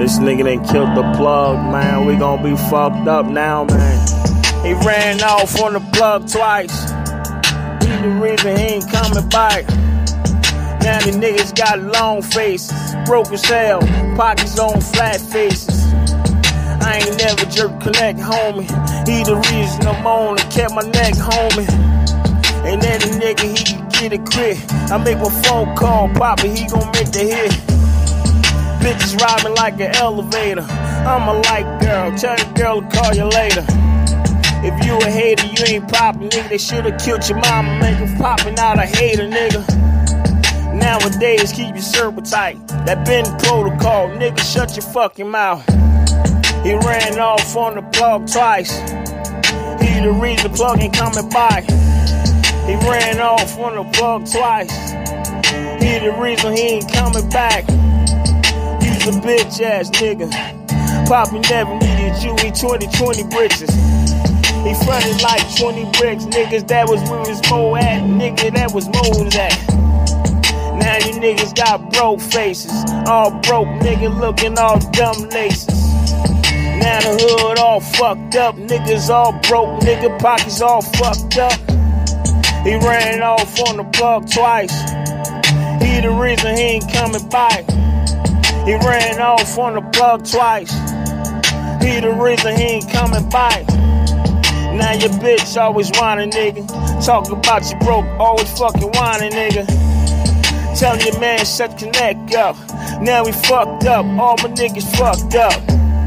This nigga done killed the plug, man. We gon' be fucked up now, man. He ran off on the plug twice. He the reason he ain't coming back. Now the niggas got long faces, broke as hell, pockets on flat faces. I ain't never jerk connect, homie. He the reason I'm on and kept my neck, homie. And then the nigga, he can get it quick. I make my phone call, Poppy, he gon' make the hit. Bitches ride me like an elevator. I'm a light girl, tell the girl to call you later. If you a hater, you ain't poppin', nigga. They should've killed your mama, make her poppin' out a hater, nigga. Nowadays, keep your circle tight. That been protocol, nigga, shut your fucking mouth. He ran off on the plug twice. He the reason the plug ain't coming by. He ran off on the plug twice. He the reason he ain't coming back. He's a bitch ass nigga. Poppy never needed you, he 2020 britches. He fronted like 20 bricks, niggas, that was where his mo at. Nigga, that was Mo's at. Now you niggas got broke faces. All broke, nigga looking all dumb laces. Now the hood all fucked up. Niggas all broke, nigga pockets all fucked up. He ran off on the plug twice. He the reason he ain't coming back. He ran off on the plug twice. He the reason he ain't coming back. Now your bitch always whining, nigga. Talk about you broke, always fucking whining, nigga. Telling your man shut connect up. Now we fucked up, all my niggas fucked up.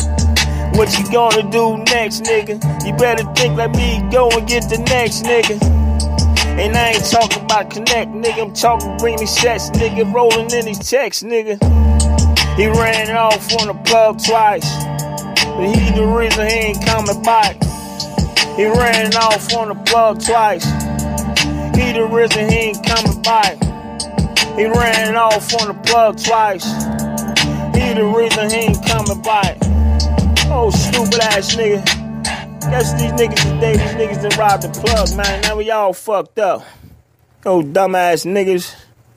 What you gonna do next, nigga? You better think like me, go and get the next, nigga. And I ain't talking about connect, nigga. I'm talking bring me sets, nigga. Rolling in these checks, nigga. He ran off on the plug twice. But he the reason he ain't coming back. He ran off on the plug twice. He the reason he ain't coming back. He ran off on the plug twice. He the reason he ain't coming back. Oh, stupid ass nigga. Guess these niggas today, these niggas done robbed the plug, man. Now we all fucked up. Oh, dumb ass niggas.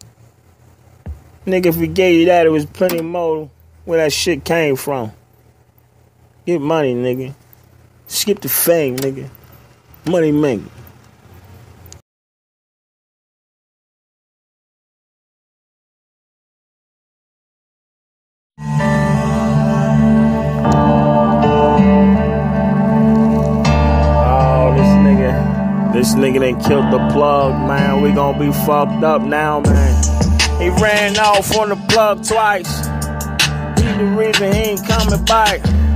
Nigga, if we gave you that, it was plenty more where that shit came from. Get money, nigga. Skip the fame, nigga. Money making. This nigga done killed the plug, man. We gon' be fucked up now, man. He ran off on the plug twice. He the reason he ain't coming back.